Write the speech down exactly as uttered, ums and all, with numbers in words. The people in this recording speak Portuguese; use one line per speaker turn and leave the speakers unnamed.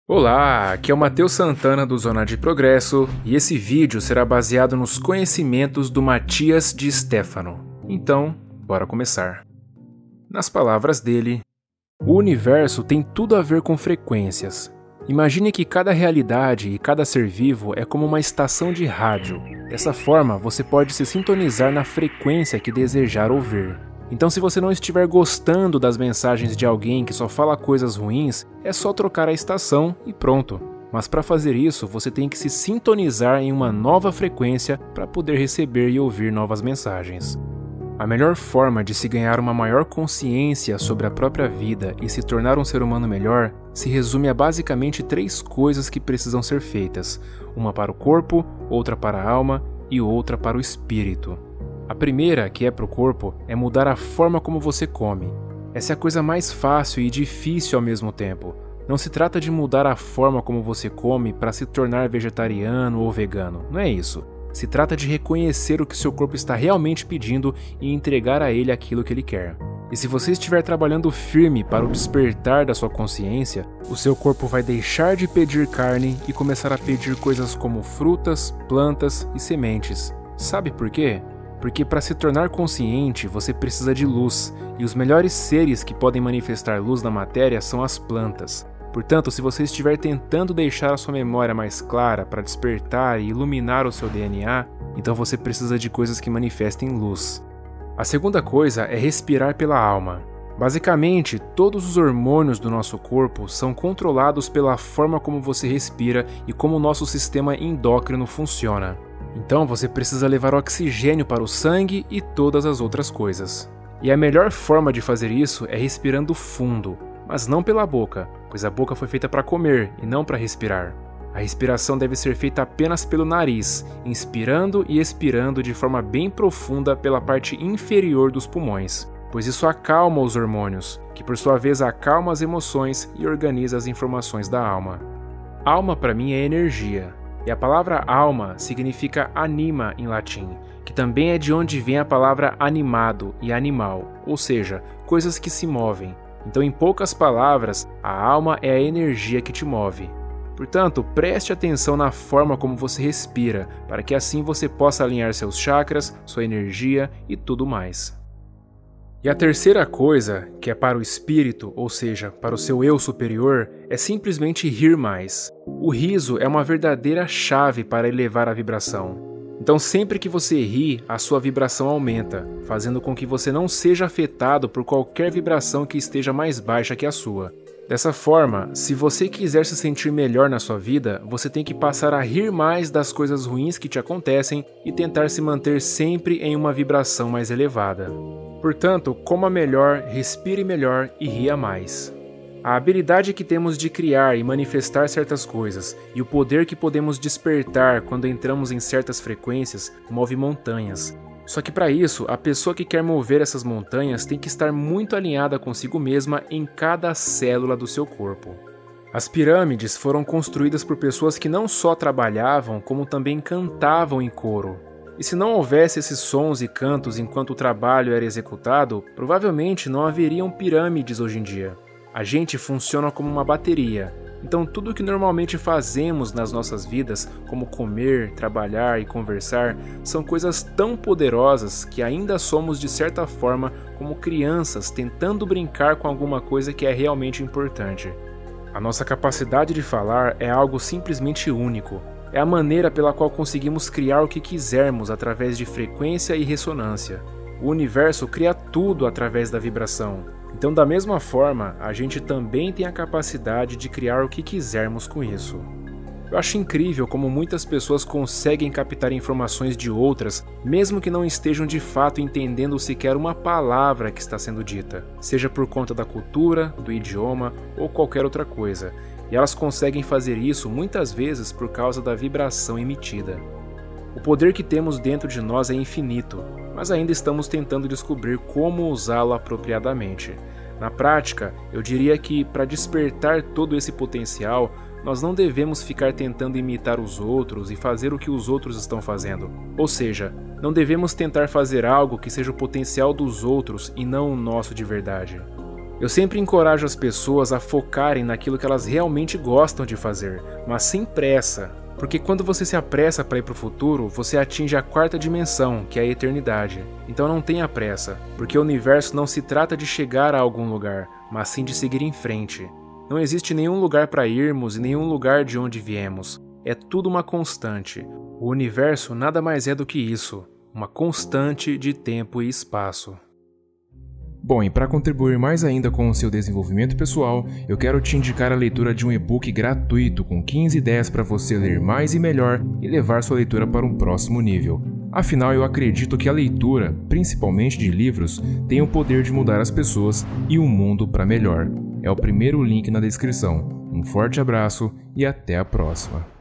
Olá, aqui é o Matheus Santana do Zona de Progresso e esse vídeo será baseado nos conhecimentos do Matias de Stefano. Então, bora começar. Nas palavras dele, o universo tem tudo a ver com frequências. Imagine que cada realidade e cada ser vivo é como uma estação de rádio. Dessa forma, você pode se sintonizar na frequência que desejar ouvir. Então, se você não estiver gostando das mensagens de alguém que só fala coisas ruins, é só trocar a estação e pronto. Mas para fazer isso, você tem que se sintonizar em uma nova frequência para poder receber e ouvir novas mensagens. A melhor forma de se ganhar uma maior consciência sobre a própria vida e se tornar um ser humano melhor se resume a basicamente três coisas que precisam ser feitas: uma para o corpo, outra para a alma e outra para o espírito. A primeira, que é para o corpo, é mudar a forma como você come. Essa é a coisa mais fácil e difícil ao mesmo tempo. Não se trata de mudar a forma como você come para se tornar vegetariano ou vegano, não é isso. Se trata de reconhecer o que seu corpo está realmente pedindo e entregar a ele aquilo que ele quer. E se você estiver trabalhando firme para o despertar da sua consciência, o seu corpo vai deixar de pedir carne e começar a pedir coisas como frutas, plantas e sementes. Sabe por quê? Porque para se tornar consciente, você precisa de luz, e os melhores seres que podem manifestar luz na matéria são as plantas. Portanto, se você estiver tentando deixar a sua memória mais clara para despertar e iluminar o seu D N A, então você precisa de coisas que manifestem luz. A segunda coisa é respirar pela alma. Basicamente, todos os hormônios do nosso corpo são controlados pela forma como você respira e como o nosso sistema endócrino funciona. Então você precisa levar oxigênio para o sangue e todas as outras coisas. E a melhor forma de fazer isso é respirando fundo, mas não pela boca, pois a boca foi feita para comer e não para respirar. A respiração deve ser feita apenas pelo nariz, inspirando e expirando de forma bem profunda pela parte inferior dos pulmões, pois isso acalma os hormônios, que por sua vez acalma as emoções e organiza as informações da alma. Alma para mim é energia. E a palavra alma significa anima em latim, que também é de onde vem a palavra animado e animal, ou seja, coisas que se movem. Então, em poucas palavras, a alma é a energia que te move. Portanto, preste atenção na forma como você respira, para que assim você possa alinhar seus chakras, sua energia e tudo mais. E a terceira coisa, que é para o espírito, ou seja, para o seu eu superior, é simplesmente rir mais. O riso é uma verdadeira chave para elevar a vibração. Então sempre que você ri, a sua vibração aumenta, fazendo com que você não seja afetado por qualquer vibração que esteja mais baixa que a sua. Dessa forma, se você quiser se sentir melhor na sua vida, você tem que passar a rir mais das coisas ruins que te acontecem e tentar se manter sempre em uma vibração mais elevada. Portanto, coma melhor, respire melhor e ria mais. A habilidade que temos de criar e manifestar certas coisas e o poder que podemos despertar quando entramos em certas frequências move montanhas. Só que para isso, a pessoa que quer mover essas montanhas tem que estar muito alinhada consigo mesma em cada célula do seu corpo. As pirâmides foram construídas por pessoas que não só trabalhavam, como também cantavam em coro. E se não houvesse esses sons e cantos enquanto o trabalho era executado, provavelmente não haveriam pirâmides hoje em dia. A gente funciona como uma bateria. Então tudo o que normalmente fazemos nas nossas vidas, como comer, trabalhar e conversar, são coisas tão poderosas que ainda somos de certa forma como crianças tentando brincar com alguma coisa que é realmente importante. A nossa capacidade de falar é algo simplesmente único. É a maneira pela qual conseguimos criar o que quisermos através de frequência e ressonância. O universo cria tudo através da vibração. Então, da mesma forma, a gente também tem a capacidade de criar o que quisermos com isso. Eu acho incrível como muitas pessoas conseguem captar informações de outras, mesmo que não estejam de fato entendendo sequer uma palavra que está sendo dita, seja por conta da cultura, do idioma ou qualquer outra coisa, e elas conseguem fazer isso muitas vezes por causa da vibração emitida. O poder que temos dentro de nós é infinito, mas ainda estamos tentando descobrir como usá-lo apropriadamente. Na prática, eu diria que, para despertar todo esse potencial, nós não devemos ficar tentando imitar os outros e fazer o que os outros estão fazendo. Ou seja, não devemos tentar fazer algo que seja o potencial dos outros e não o nosso de verdade. Eu sempre encorajo as pessoas a focarem naquilo que elas realmente gostam de fazer, mas sem pressa, porque quando você se apressa para ir para o futuro, você atinge a quarta dimensão, que é a eternidade. Então não tenha pressa, porque o universo não se trata de chegar a algum lugar, mas sim de seguir em frente. Não existe nenhum lugar para irmos e nenhum lugar de onde viemos. É tudo uma constante. O universo nada mais é do que isso, uma constante de tempo e espaço.
Bom, e para contribuir mais ainda com o seu desenvolvimento pessoal, eu quero te indicar a leitura de um e-book gratuito com quinze ideias para você ler mais e melhor e levar sua leitura para um próximo nível. Afinal, eu acredito que a leitura, principalmente de livros, tem o poder de mudar as pessoas e o mundo para melhor. É o primeiro link na descrição. Um forte abraço e até a próxima.